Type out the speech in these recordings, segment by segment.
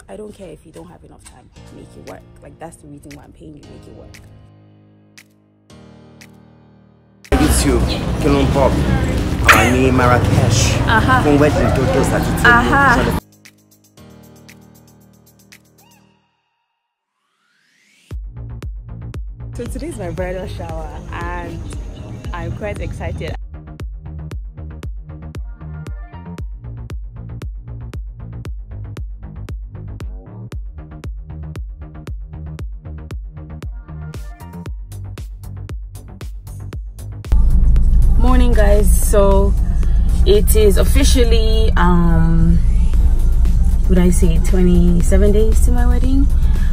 I don't care if you don't have enough time. Make it work. Like, that's the reason why I'm paying you. Make it work. YouTube, Kilon Pop, I'm in Marrakesh. From wedding to those attitudes. So today's my bridal shower and I'm quite excited. Morning guys, so it is officially would I say 27 days to my wedding.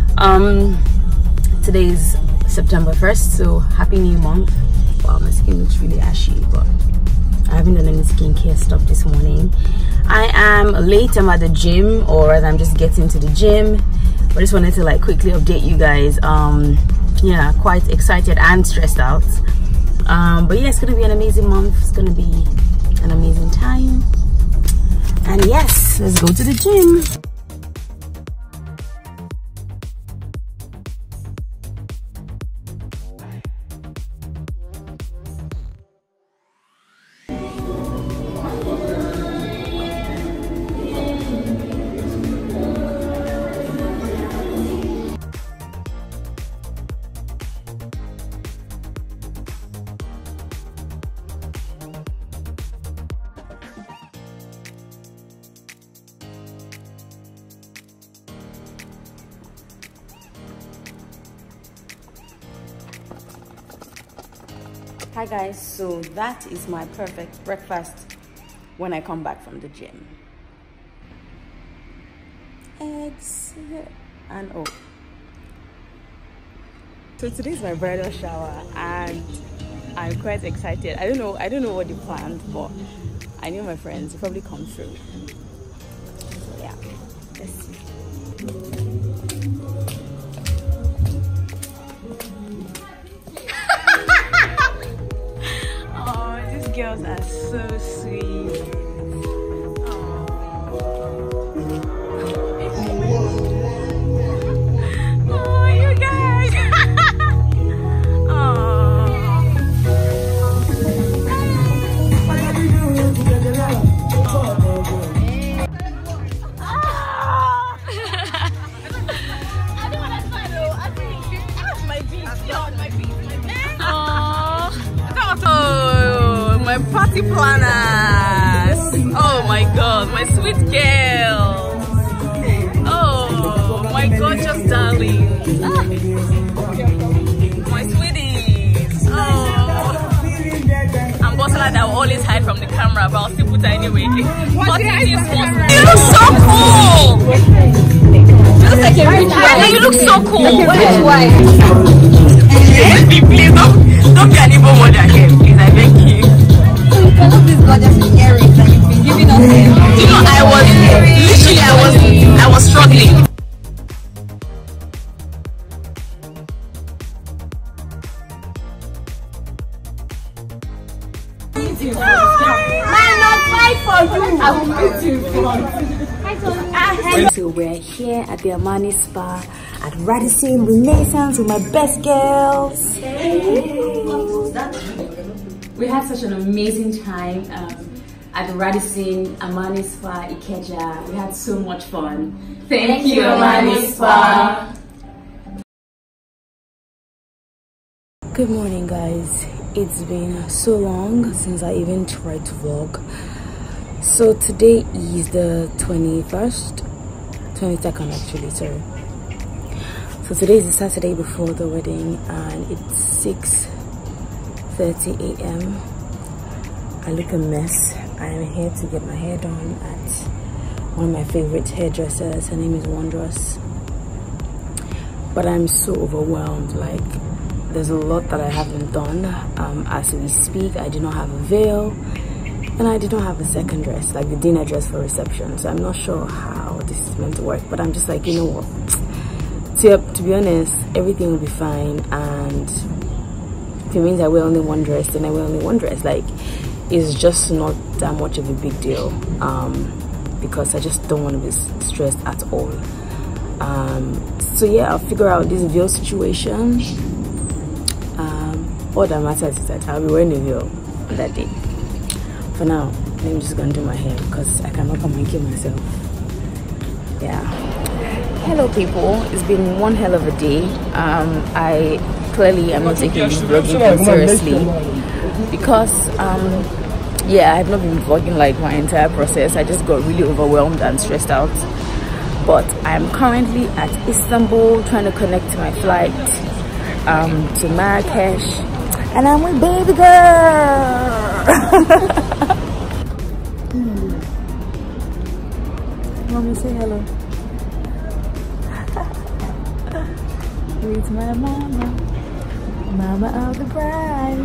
Today's September 1st, so happy new month. Wow, my skin looks really ashy, but I haven't done any skincare stuff this morning. I am late. I'm at the gym, or rather I'm just getting to the gym. I just wanted to like quickly update you guys. Yeah, quite excited and stressed out. But yeah, it's gonna be an amazing month. It's gonna be an amazing time. And yes, let's go to the gym. Hi guys, so that is my perfect breakfast when I come back from the gym. Eggs and oh. So today's my bridal shower and I'm quite excited. I don't know what they planned, but I know my friends will probably come through. So yeah, let's see. Girls are so sweet. Oh, you guys. My party planners. Oh my god, my sweet girls. Oh my gorgeous darlings. My sweeties. Oh, I'm Bosala that will always hide from the camera, but I'll still put her anyway. What is this one? You look so cool. You look like a rich wife. You look so cool. Rich wife. Please don't be an evil mother here. Please, I beg you. Because of this gorgeous earrings that you've been giving us. You know, I was struggling. So we're here at the Amani Spa at Radisson Renaissance with my best girls. We had such an amazing time at the Radisson Amani Spa Ikeja. We had so much fun. Thank you, Amani Spa. Good morning, guys. It's been so long since I even tried to vlog. So today is the 22nd actually, sorry. So today is the Saturday before the wedding and it's 6:30 a.m. I look a mess. I am here to get my hair done at one of my favorite hairdressers. Her name is Wondrous. But I'm so overwhelmed. Like, there's a lot that I haven't done. As we speak, I do not have a veil and I did not have a second dress, like the dinner dress for reception. So I'm not sure how this is meant to work, but I'm just like, you know what, to be honest, everything will be fine. And if it means I wear only one dress, then I wear only one dress. Like, it's just not that much of a big deal, because I just don't want to be stressed at all. So yeah, I'll figure out this veil situation. All that matters is that I'll be wearing a veil on that day. For now, I'm just gonna do my hair because I cannot come and kill myself. Yeah. Hello people, it's been one hell of a day. I clearly am not taking this vlogging thing seriously because yeah, I've not been vlogging like my entire process. I just got really overwhelmed and stressed out. But I'm currently at Istanbul trying to connect to my flight to Marrakesh, and I'm with baby girl. Mommy, say hello. It's my mama, mama of the bride.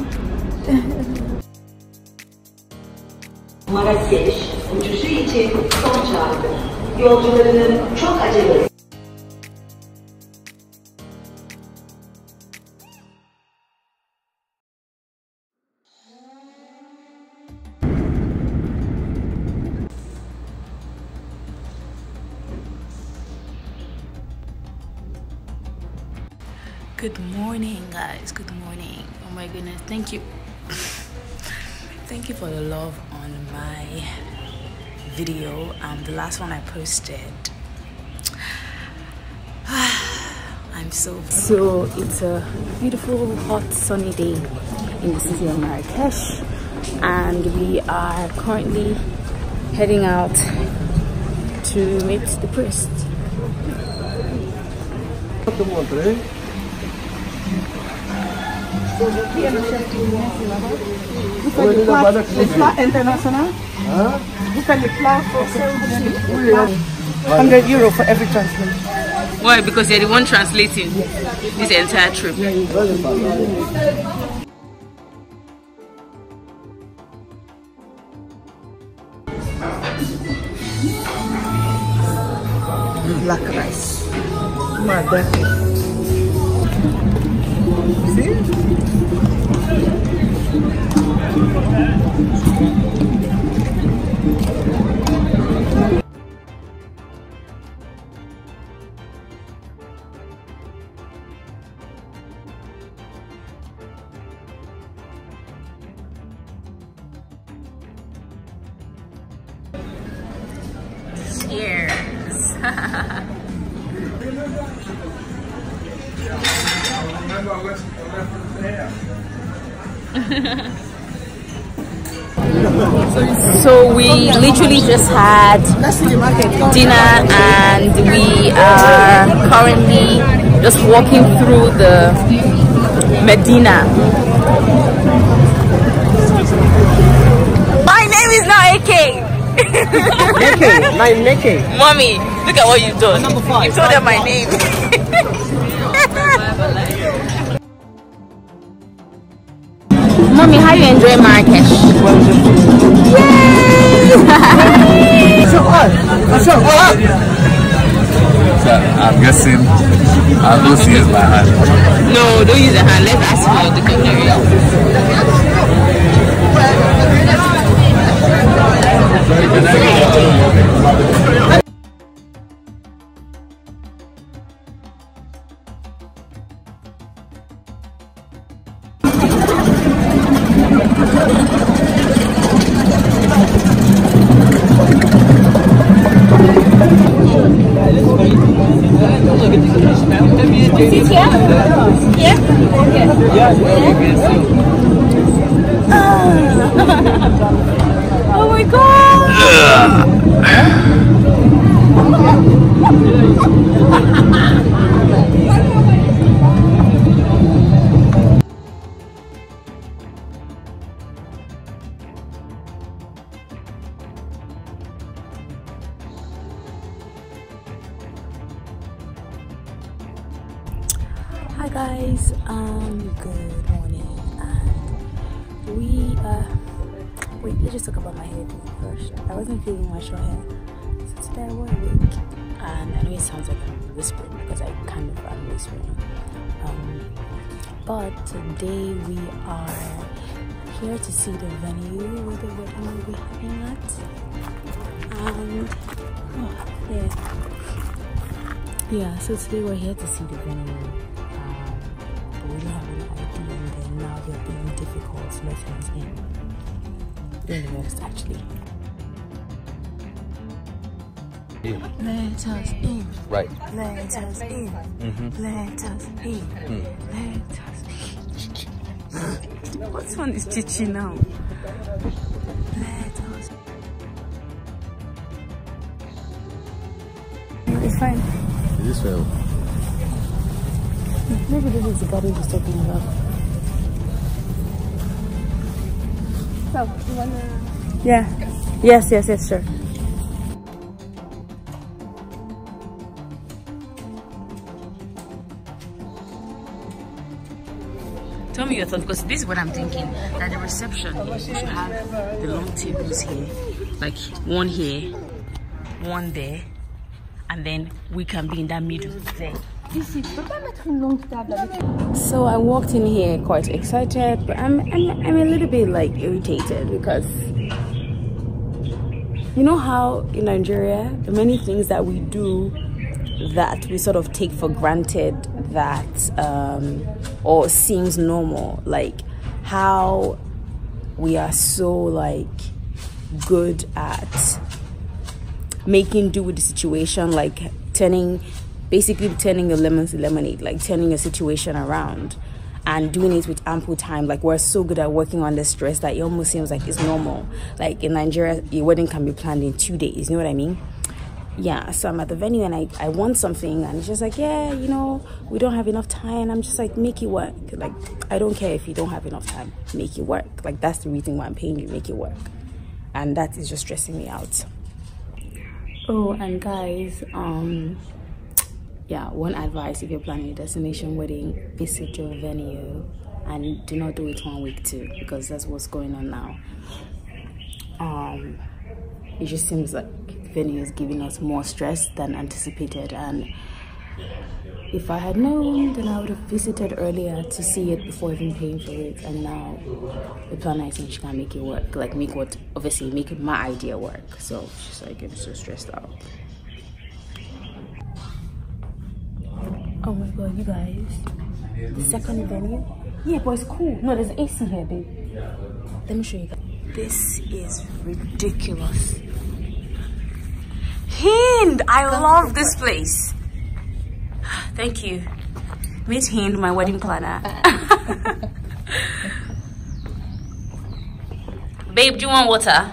Marrakeş uçuşu için son çağrı. Yolcularının çok acele. Good morning, guys. Good morning. Oh my goodness, thank you. Thank you for the love on my video, the last one I posted. I'm so it's a beautiful hot sunny day in the city of Marrakesh, and we are currently heading out to meet the priest. Vous faites les plats internationaux? Vous faites les plats français aussi? 100 euros for every translation. Why? Because you're the one translating this entire trip. Black rice. Mother. See? Cheers. So we literally just had dinner and we are currently just walking through the Medina. My name is not AK. Mommy, look at what you've done. You told them my name. Mommy, how you enjoying Marrakesh? Yay! So I'm guessing I'll go see his hand. No, don't use the hand. Let's ask for the dictionary. Oh my god! Hi guys, good morning, and we wait, let's just talk about my hair first. I wasn't feeling my short hair, so today I wore a wig, and I know it sounds like I'm whispering because I kind of am whispering, but today we are here to see the venue where the wedding will be happening at, and yeah, Yeah, so today we're here to see the venue, but we don't have any ID, and then now they're being difficult letting us in. They're the worst, actually. Let us in. Right. Let us in. Let us in. Let us in. What's one is Chichi now? Let us. It's fine. Is this real? Maybe this is the garden he's talking about. So, you wanna... Yeah. Yes, sure. Tell me your thoughts, because this is what I'm thinking. That the reception here, we should have the long tables here. Like one here, one there, and then we can be in that middle there. So I walked in here quite excited, but I'm a little bit like irritated because you know how in Nigeria the many things that we do that we sort of take for granted that or seems normal, like how we are so like good at making do with the situation, like basically turning your lemon to lemonade, like turning a situation around and doing it with ample time. Like we're so good at working on the stress that it almost seems like it's normal. Like in Nigeria, your wedding can be planned in 2 days, you know what I mean? Yeah, so I'm at the venue and I want something, and it's just like, yeah, you know, we don't have enough time. I'm just like, make it work. Like, I don't care if you don't have enough time, make it work. Like, that's the reason why I'm paying you, make it work. And that is just stressing me out. Oh, and guys, yeah, one advice: if you're planning a destination wedding, visit your venue and do not do it 1 week too, because that's what's going on now. It just seems like the venue is giving us more stress than anticipated, and if I had known, then I would have visited earlier to see it before even paying for it. And now the planner is saying she can't make it work, like make my idea work. So she's like, I'm so stressed out. Oh my god, you guys, the second venue, yeah, but it's cool. No, there's AC here, babe. Let me show you guys. This is ridiculous. Hind, I love this place. Thank you. Meet Hind, my wedding planner. Babe, do you want water?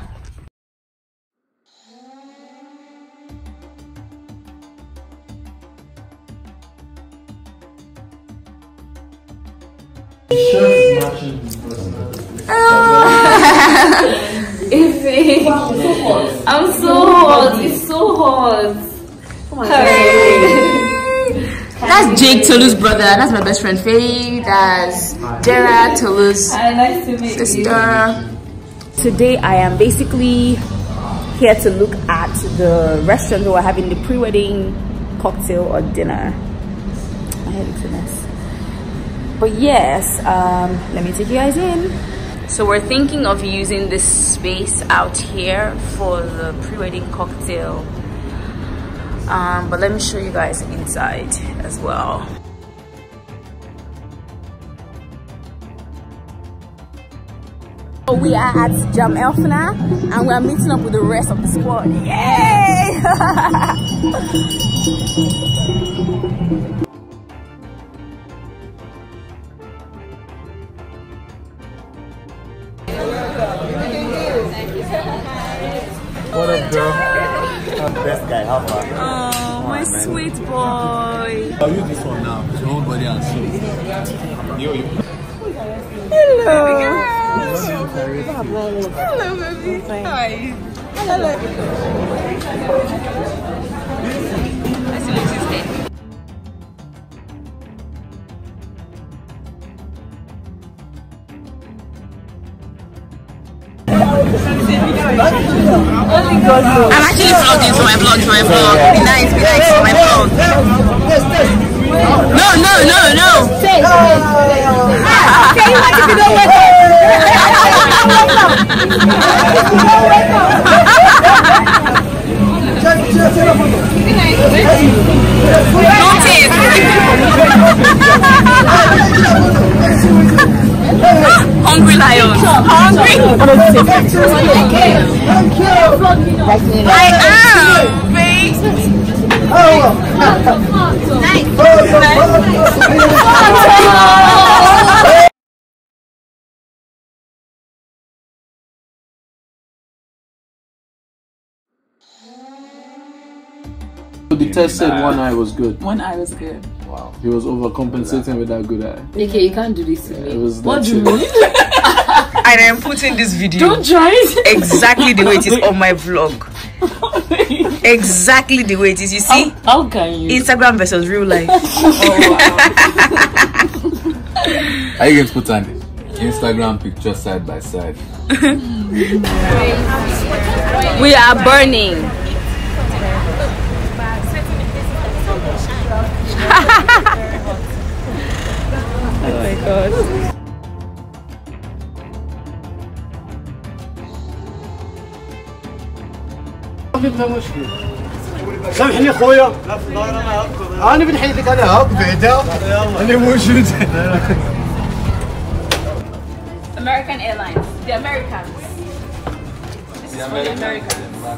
I'm so hot. It's so hot. Oh my god. That's Jake, Tolu's brother. That's my best friend Faye. That's Dara, Tolu's sister. Today I am basically here to look at the restaurant who are having the pre-wedding cocktail or dinner. My head looks a mess. But yes, let me take you guys in. So we're thinking of using this space out here for the pre-wedding cocktail. But let me show you guys inside as well. So we are at Jam Elfna and we are meeting up with the rest of the squad. Yay! What up, girl? I'm the best guy, how far? Oh, my sweet boy. I'll use this one now. Your whole body and soul. Hello. Hello, baby. Hi. Hello. Let's see what she's saying. I'm actually vlogging for my vlog, Be nice for my vlog. No. Say you want to go with us. hungry. I am, babe. The test said one eye was good. One eye was good. Wow. He was overcompensating with that good eye. Okay, you can't do this to me. It was what do you legit. mean? And I am putting this video Don't try it. exactly the way it is on my vlog. Exactly the way it is. You see? How can you? Instagram versus real life. Are you going to put an Instagram picture side by side? We are burning. Oh my god. سامحني خويا انا بنحيدك انا هاك بعدا انا موجود American Airlines. The Americans. This is for the Americans.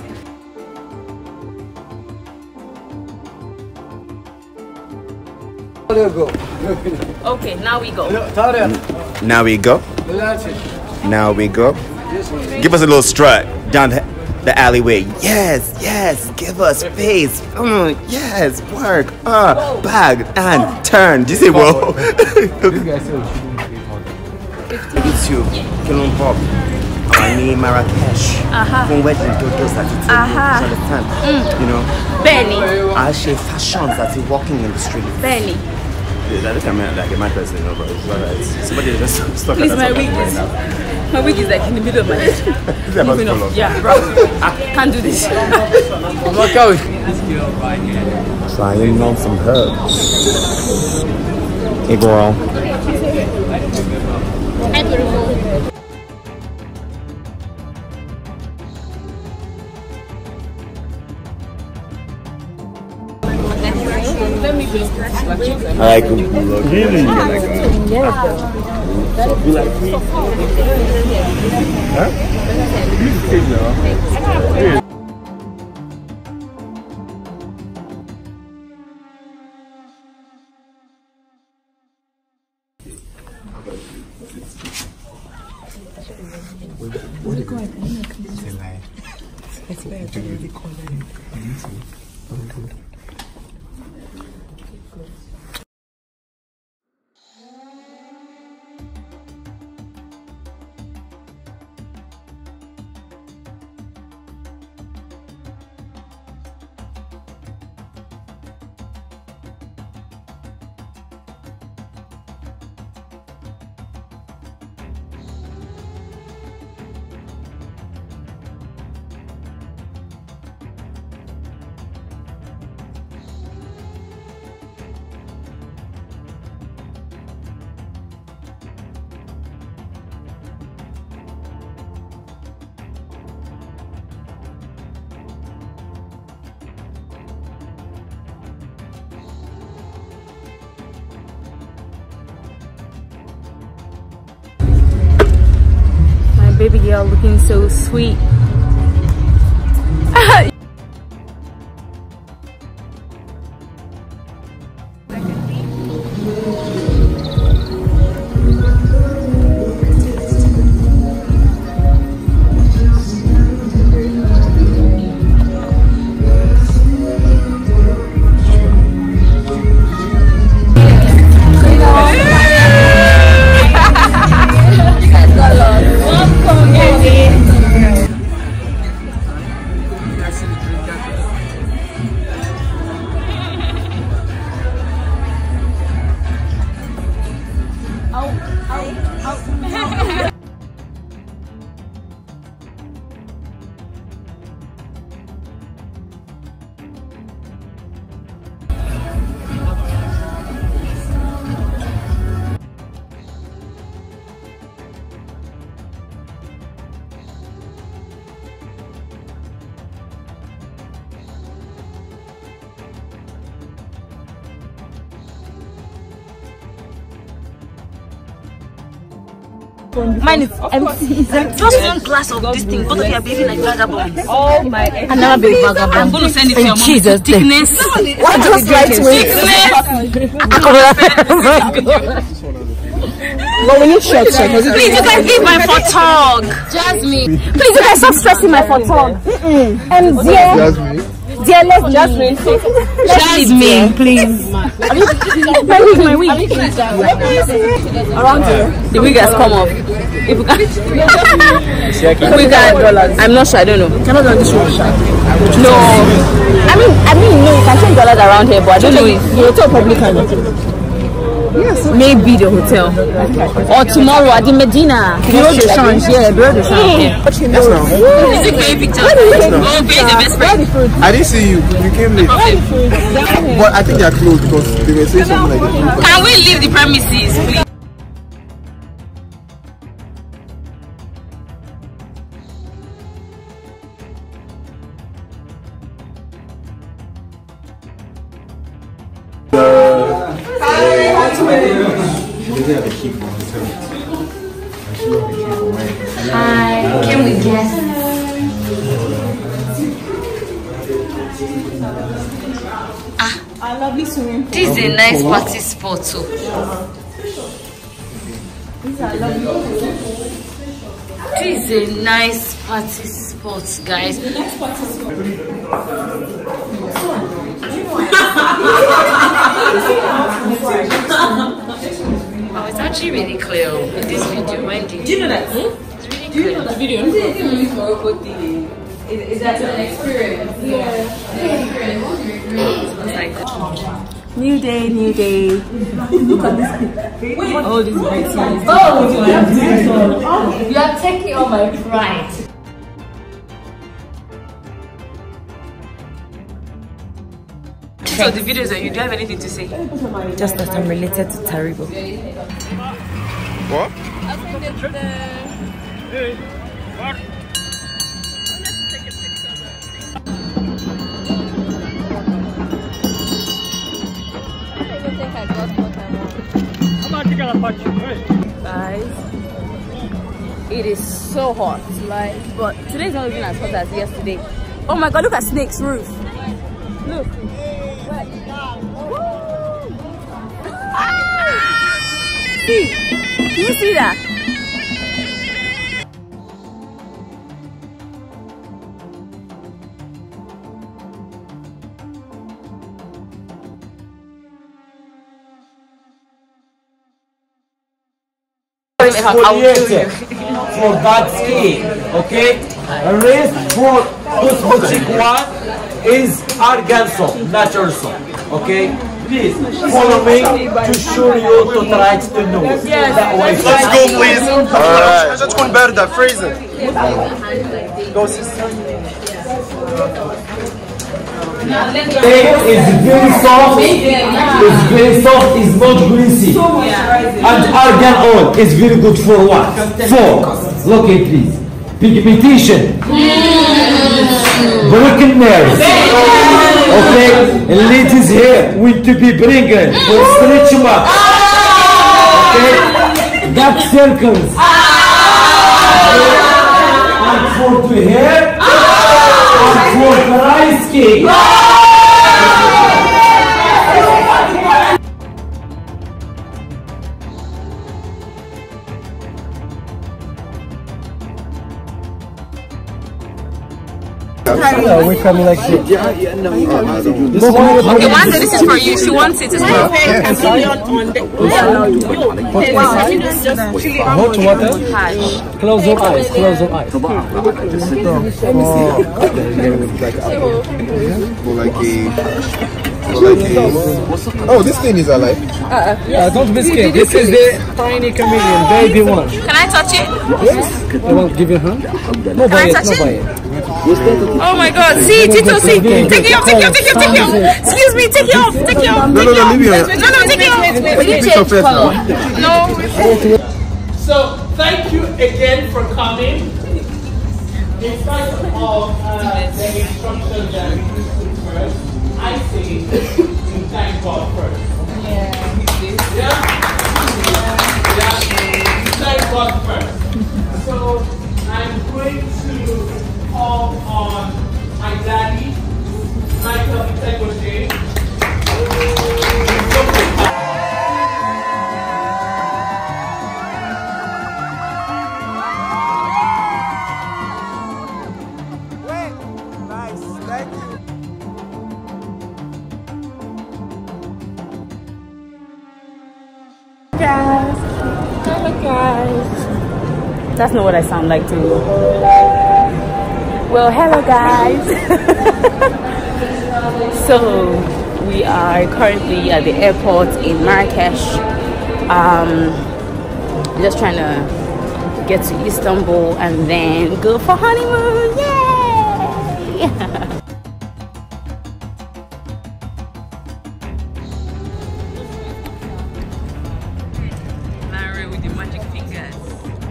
Okay, now we go. Now we go. Now we go. Give us a little strut down the alleyway. Yes, yes. Give us space. Yes, work. Bag and turn. Do you say whoa? YouTube, Kilon Pop. I mean Marrakesh. From wedding to those that you understand? You know? Benny. I share fashions that is walking in the street. Benny. Yeah, look at me like a mad person, you know, but it's somebody just stuck. Please, my wig is my wig is like in the middle of my head. Moving off. Yeah, bro. Can't do this. Trying on some herbs. Hey girl. Hi, beautiful. I like really Baby girl looking so sweet. Mine is empty. Just one glass of this thing. Both of you are behaving like vagabonds. Oh my! I never been vagabond. I'm going to send it to your mom. Jesus, Thickness. what just lightweight? But we need short check. Please, you guys give my photog. Jasmine. Please, you guys stop stressing my photog. And dear, let's Jasmine. Jasmine, please. Where is my wig? Around here. The wig has come off. If we can, I'm not sure. I don't know. I'm not on this one. No. I mean, no, you can change dollars around here, but I don't know if the hotel probably can. Yes. Maybe the hotel. Or tomorrow at the Medina. Bureau de change, yeah, Bureau de change. Is it paying pictures? Oh, pay the best friend. I didn't see you. You came late. But I think they are closed because they were saying something like that. Can we leave the premises, please? Hi, can we guess? This is a nice party spot too. This is a nice party spot, guys. Oh, it's actually really clear in this video. When do you know that? It's really clear. Do you know that video? Is that an experience? Yeah. It's like New day, new day. Look at this. Oh, this is very nice. Oh, you are taking all my pride. so the videos that you do have anything to say? Just that I'm related to Taribo. What? Guys, it is so hot, but today's not even as hot as yesterday. Oh my god, look at Snake's roof. Look. See, can you see that? Exfoliated for bad skin, okay? The rest for cosmetic one is argan soap, natural soap, okay? Please follow me to show you to try to know. That way. Let's go, please. Alright. Just one better than freezing. Go, sister. It is very soft. It's very soft. It's not greasy. And argan oil is very good for what? For look at please. Pigmentation. Broken nerves. Okay. Ladies here want to be pregnant for stretch marks. Okay. Dark circles. And for the hair. And for dry skin. We come like this. Okay, one day this is for you. She wants it as well. Hot water. Close your eyes. Close your eyes. Oh, this thing is alive. Don't be scared. This is the tiny chameleon, baby one. Can I touch it? Yes. I won't give you a hand. No buy it. No buy it. Oh my god, see, Tito, see. Take it off, take it off, take it off, take it off. Excuse me, take it off, take it off. No, leave it. No, take it off. Will you change color? No. So, thank you again for coming. In spite of the instructions that we put first, I say you thank God first. Yeah. You thank God first. Guys. Hello guys. That's not what I sound like to you. Well, hello guys. So we are currently at the airport in Marrakesh. Just trying to get to Istanbul and then go for honeymoon. Yay! Larry with the magic fingers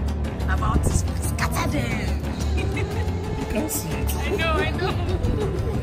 about to scatter them. You can see it. I know.